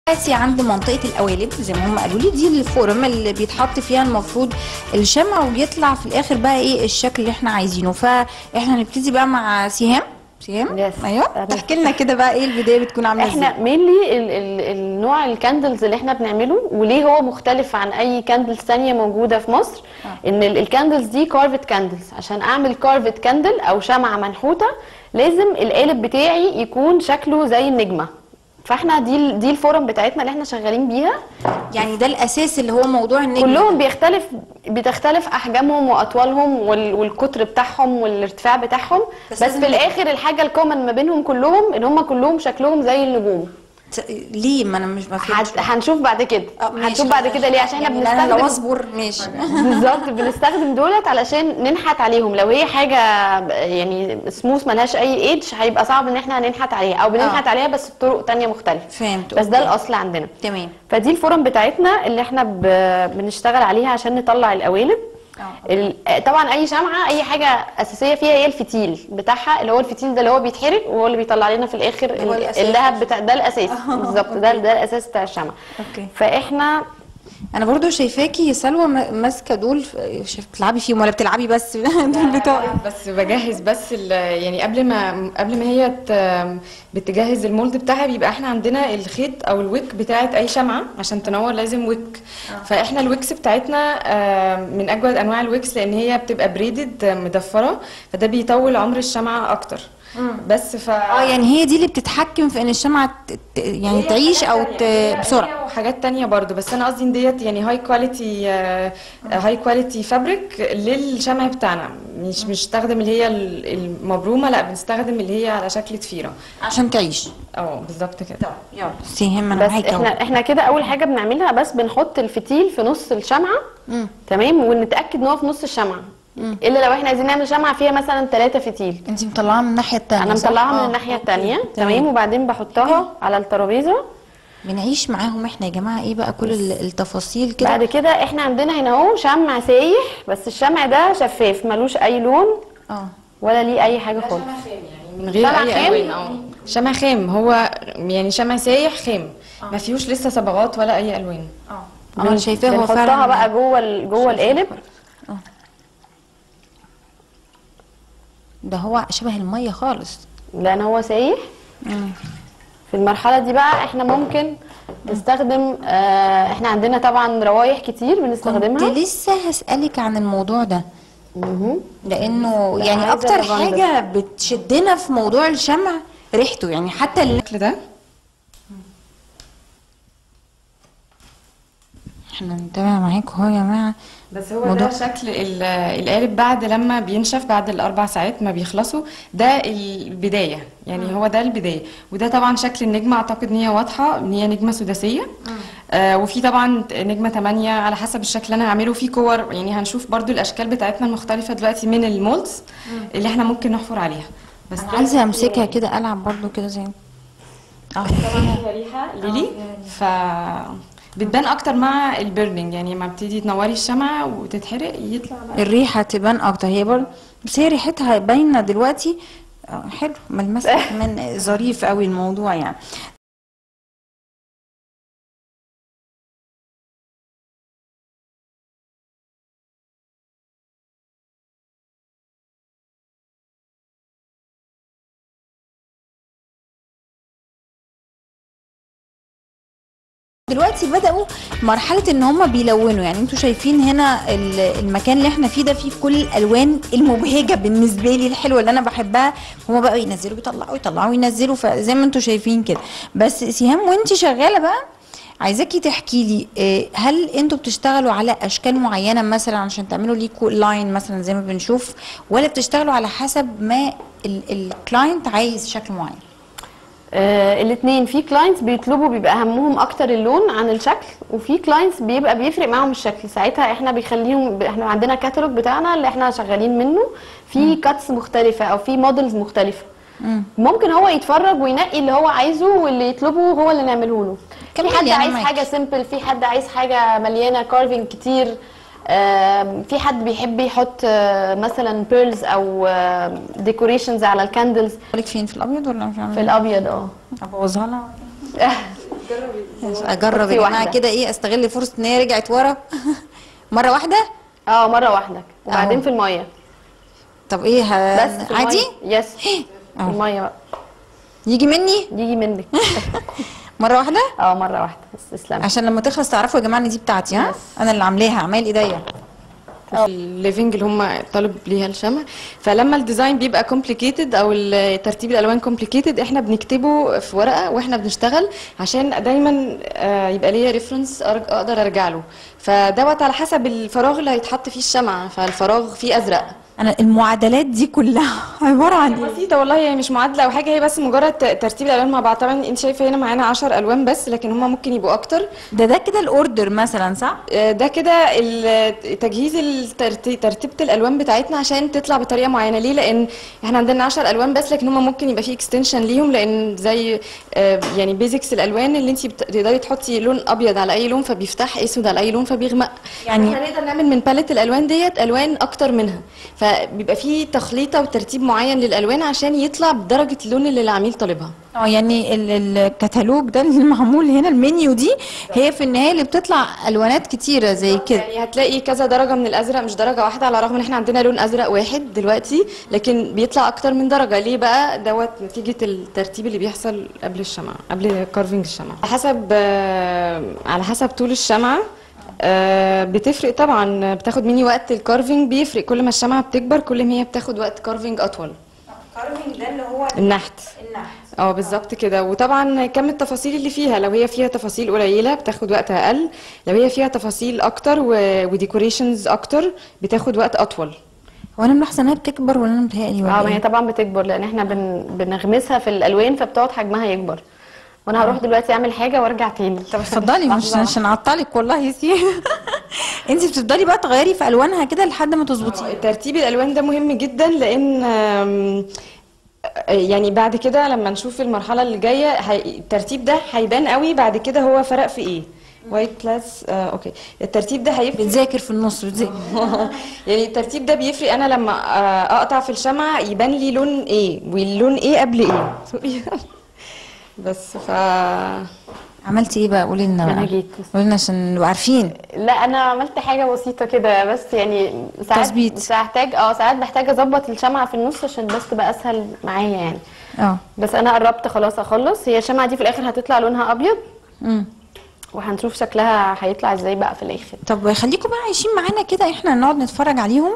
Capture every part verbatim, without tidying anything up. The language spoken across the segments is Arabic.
دلوقتي عند منطقة القوالب زي ما هم قالوا لي، دي الفورم اللي بيتحط فيها المفروض الشمع وبيطلع في الاخر بقى ايه الشكل اللي احنا عايزينه. فاحنا هنبتدي بقى مع سهام. سهام yes. ايوه، تحكي لنا كده بقى ايه البدايه بتكون عامله ازاي؟ احنا مينلي ال ال النوع الكاندلز اللي احنا بنعمله وليه هو مختلف عن اي كاندلز ثانيه موجوده في مصر. آه. ان الكاندلز دي كارفت كاندلز. عشان اعمل كارفت كاندل او شمعه منحوته لازم القالب بتاعي يكون شكله زي النجمه. فاحنا دي دي الفورم بتاعتنا اللي احنا شغالين بيها. يعني ده الاساس اللي هو موضوع النجم. كلهم بيختلف بتختلف احجامهم واطوالهم والقطر بتاعهم والارتفاع بتاعهم، بس, بس في الاخر الحاجه الكومن ما بينهم كلهم ان هم كلهم شكلهم زي النجوم. ليه؟ ما انا مش بفهمش. هنشوف بعد كده هنشوف بعد كده ليه. عشان احنا يعني بنستخدم لو اصبر ماشي بالظبط بنستخدم دولت علشان ننحت عليهم. لو هي حاجه يعني سموث ملهاش اي ايدج هيبقى صعب ان احنا ننحت عليها، او بننحت آه. عليها بس بطرق ثانيه مختلفه. فهمت. بس ده الاصل عندنا. تمام. فدي الفورم بتاعتنا اللي احنا بنشتغل عليها عشان نطلع القوالب. أوه. طبعا اي شمعه اي حاجه اساسيه فيها هي الفتيل بتاعها، اللي هو الفتيل ده اللي هو بيتحرق وهو اللي بيطلع لنا في الاخر اللهب بتاع ده الاساس. بالظبط ده ده الاساس بتاع الشمعه. اوكي. فاحنا انا برضو شايفاكي يا سلوى ماسكه دول، بتلعبي فيهم ولا بتلعبي بس دول بتوع بس بجهز بس يعني قبل ما قبل ما هي بتجهز المولد بتاعها بيبقى احنا عندنا الخيط او الويك بتاعت اي شمعه عشان تنور لازم ويك. آه. فاحنا الويكس بتاعتنا من اجود انواع الويكس لان هي بتبقى بريدد مدفره، فده بيطول عمر الشمعه اكتر. مم. بس ف اه يعني هي دي اللي بتتحكم في ان الشمعه ت... يعني تعيش او ت... بسرعه. وحاجات تانية برضو، بس انا قصدي ان ديت يعني هاي كواليتي هاي كواليتي فابريك للشمع بتاعنا. مش بنستخدم اللي هي المبرومه، لا بنستخدم اللي هي على شكل ضفيره عشان تعيش. اه بالظبط كده. يلا سيهم انا معاكي. بس احنا احنا كده اول حاجه بنعملها بس بنحط الفتيل في نص الشمعه. مم. تمام. ونتاكد ان هو في نص الشمعه. مم. الا لو احنا عايزين نعمل شمعه فيها مثلا ثلاثة فتيل. انت مطلعاها من الناحيه الثانيه؟ انا مطلعاها من الناحيه الثانيه. تمام. وبعدين بحطها مم. على الترابيزه. بنعيش معاهم احنا يا جماعه ايه بقى كل التفاصيل كده. بعد كده احنا عندنا هنا اهو شمع سايح، بس الشمع ده شفاف ملوش اي لون اه ولا ليه اي حاجه خالص. شمع خام يعني من غير اي الوان. اه شمع خام، هو يعني شمع سايح خام. آه. ما فيهوش لسه صبغات ولا اي الوان. اه انا شايفاه هو فعلا. بنحطها بقى جوه جوه القالب. اه ده هو شبه الميه خالص لان هو سايح. مم. في المرحله دي بقى احنا ممكن نستخدم آه احنا عندنا طبعا روايح كتير بنستخدمها. كنت لسه هسألك عن الموضوع ده. مم. لانه يعني اكتر حاجه بتشدنا في موضوع الشمع ريحته، يعني حتى الشكل ده. احنا بنتابع معاكم اهو يا جماعه. بس هو ده شكل القالب بعد لما بينشف بعد الاربع ساعات ما بيخلصوا. ده البدايه يعني. مم. هو ده البدايه. وده طبعا شكل النجمه، اعتقد ان هي واضحه ان هي نجمه سداسيه. آه وفي طبعا نجمه ثمانية على حسب الشكل اللي انا هعمله. في كور يعني هنشوف برضو الاشكال بتاعتنا المختلفه دلوقتي من المولدز اللي احنا ممكن نحفر عليها. بس عايزه امسكها كده العب برضو كده زي اه طبعا هي ريحه ليلي. ف بتبان اكتر مع البيرنينج، يعني لما بتيجي تنوري الشمعه وتتحرق يطلع بقى الريحه تبان اكتر. هي برضه بس هي ريحتها باينه دلوقتي. حلو ملمسها كمان ظريف قوي الموضوع يعني. دلوقتي بدأوا مرحلة ان هم بيلونوا. يعني انتوا شايفين هنا المكان اللي احنا فيه ده فيه كل الالوان المبهجة بالنسبة لي الحلوة اللي انا بحبها. هم بقى ينزلوا بيطلعوا يطلعوا ينزلوا فزي ما انتوا شايفين كده. بس سهام وانتي شغالة بقى عايزاكي تحكي لي، هل انتوا بتشتغلوا على اشكال معينة مثلا عشان تعملوا ليكوا لاين مثلا زي ما بنشوف، ولا بتشتغلوا على حسب ما الكلاينت عايز شكل معين؟ آه الاثنين. في كلاينتس بيطلبوا بيبقى همهم اكتر اللون عن الشكل، وفي كلاينتس بيبقى بيفرق معاهم الشكل. ساعتها احنا بيخليهم، احنا عندنا كاتالوج بتاعنا اللي احنا شغالين منه في كاتس مختلفه او في موديلز مختلفه. مم. ممكن هو يتفرج وينقي اللي هو عايزه واللي يطلبه هو اللي نعمله له. في حد عايز حاجه سيمبل، في حد عايز حاجه مليانه كارفينج كتير، في حد بيحب يحط مثلا بيرلز او ديكوريشنز على الكاندلز. لك فين في الابيض ولا مش عامل؟ في الابيض اه. ابوظها لها اجرب يا جماعه كده ايه، استغل فرصه ان هي رجعت ورا مره واحده. اه مره واحده وبعدين أهو. في الميه. طب ايه ه... بس في عادي المية. يس في أهو. الميه بقى يجي مني يجي منك. مره واحده اه مره واحده بس. تسلمي. عشان لما تخلص تعرفوا يا جماعه ان دي بتاعتي. ها Yes. انا اللي عاملاها، عمال ايديا. الليفنج اللي هم طالب ليها الشمع، فلما الديزاين بيبقى كومبليكيتد او ترتيب الالوان كومبليكيتد احنا بنكتبه في ورقه واحنا بنشتغل عشان دايما آه، يبقى ليا ريفرنس اقدر ارجع له. فدوت على حسب الفراغ اللي هيتحط فيه الشمعه، فالفراغ فيه ازرق. انا المعادلات دي كلها عباره عن ايه؟ بسيطه والله، هي مش معادله او حاجه، هي بس مجرد ت- ترتيب الالوان مع بعض. طبعا انت شايفه هنا معانا عشر الوان بس، لكن هم ممكن يبقوا اكتر. ده ده كده الاوردر مثلا صح؟ آه، ده كده ال- تجهيز الترتي- ترتيبه الالوان بتاعتنا عشان تطلع بطريقه معينه. ليه؟ لان احنا عندنا عشر الوان بس، لكن هم ممكن يبقى فيه اكستنشن ليهم، لان زي آه، يعني بيزكس الالوان اللي انت بتقدري تحطي لون ابيض على اي لون فبيفتح، اسود على اي لون فبيغمق. يعني- يعني احنا نقدر نعمل من باليت الالوان ديت الوان اكتر منها، فبيبقى فيه تخليطه وترتيب معين للالوان عشان يطلع بدرجه اللون اللي العميل طالبها. اه يعني ال- الكتالوج ده اللي معمول هنا، المنيو دي هي في النهايه اللي بتطلع الوانات كتيره زي كده. يعني هتلاقي كذا درجة من الأزرق، مش درجة واحدة، على الرغم إن إحنا عندنا لون أزرق واحد دلوقتي، لكن بيطلع أكتر من درجة. ليه بقى؟ دوت نتيجة الترتيب اللي بيحصل قبل الشمعة، قبل كارفينج الشمعة. على حسب آه، على حسب طول الشمعة آه، بتفرق طبعا. بتاخد مني وقت الكارفينج بيفرق، كل ما الشمعة بتكبر كل ما هي بتاخد وقت كارفينج أطول. الكارفنج ده اللي هو النحت. النحت. اه بالظبط كده. وطبعا كم التفاصيل اللي فيها، لو هي فيها تفاصيل قليله بتاخد وقت اقل، لو هي فيها تفاصيل اكتر وديكوريشنز اكتر بتاخد وقت اطول. هو انا ملاحظه انها بتكبر ولا انا متهيألي ولا اه ما هي ايه؟ طبعا بتكبر لان احنا بن... بنغمسها في الالوان فبتقعد حجمها يكبر. وانا هروح دلوقتي اعمل حاجه وارجع تاني. طب اتفضلي، مش لحظة. عشان اعطلك والله يا سي. انت بتفضلي بقى تغيري في الوانها كده لحد ما تظبطيها. ترتيب الالوان ده مهم جدا، لان آم، يعني بعد كده لما نشوف المرحله اللي جايه هي- الترتيب ده هيبان قوي بعد كده هو فرق في ايه. وايت بلس آه، اوكي. الترتيب ده هيفرق. بتذاكر في النص بتذاكر. يعني الترتيب ده بيفرق. انا لما آه، اقطع في الشمعة يبان لي لون ايه واللون ايه قبل ايه. بس ف عملتي ايه بقى؟ قولي لنا أنا بقى، جيت. قولي لنا عشان نبقى عارفين. لا انا عملت حاجه بسيطه كده بس، يعني ساعات تظبيط. بحتاج اه ساعات بحتاج اظبط الشمعه في النص عشان بس تبقى اسهل معايا يعني. اه بس انا قربت خلاص اخلص. هي الشمعه دي في الاخر هتطلع لونها ابيض امم وهنشوف شكلها هيطلع ازاي بقى في الاخر. طب خليكم بقى عايشين معانا كده، احنا نقعد نتفرج عليهم.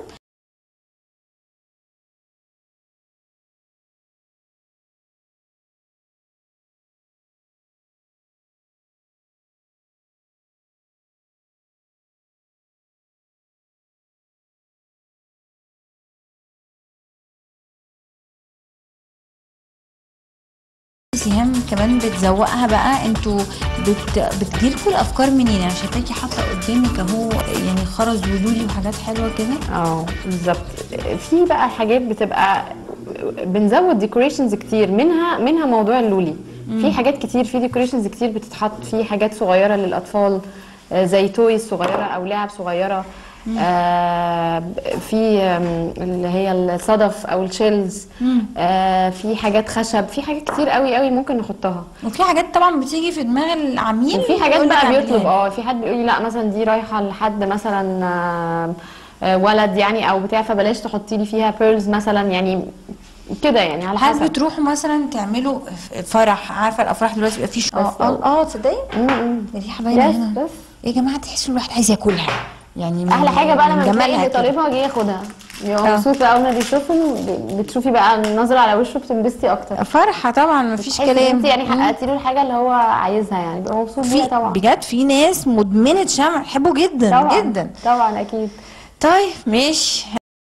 سهام كمان بتزوقها بقى. انتوا بت... بتجيلكوا الافكار منين؟ انا شايفاكي حاطه قدامك اهو يعني خرز ولولي وحاجات حلوه كده. اه بالظبط. في بقى حاجات بتبقى بنزود ديكوريشنز كتير، منها منها موضوع اللولي. في حاجات كتير، في ديكوريشنز كتير بتتحط، في حاجات صغيره للاطفال آه، زي تويز صغيره او لعب صغيره. آه في آم، اللي هي الصدف او الشيلز. آه في حاجات خشب، في حاجات كتير قوي قوي ممكن نحطها. وفي حاجات طبعا بتيجي في دماغ العميل وفي حاجات يقولك بقى اعمليها بيطلب لي. اه في حد بيقول لي لا مثلا دي رايحه لحد مثلا آه، آه، ولد يعني او بتاع، فبلاش تحطي لي فيها بيرلز مثلا، يعني كده يعني على هل حسب. بتروحوا مثلا تعملوا فرح؟ عارفه الافراح دلوقتي بيبقى فيه اه اه اه تصدقي م- م. دي باينه بس هنا. بس يا جماعه تحسوا الواحد عايز ياكلها يعني. من- احلى حاجه بقى من لما بتلاقي جمالها اللي كده. طالبها جه ياخدها، بيبقى اه. مبسوط بقى اول ما بيشوفهم. ب- بتشوفي بقى النظره على وشه بتنبسطي اكتر. فرحه طبعا مفيش تحسي ان كلام. انت يعني مم. حققتي له الحاجه اللي هو عايزها، يعني بيبقى مبسوط بيها في طبعا. بجد في ناس مدمنه شمع، بحبه جدا طبعا جدا. طبعا اكيد. طيب ماشي.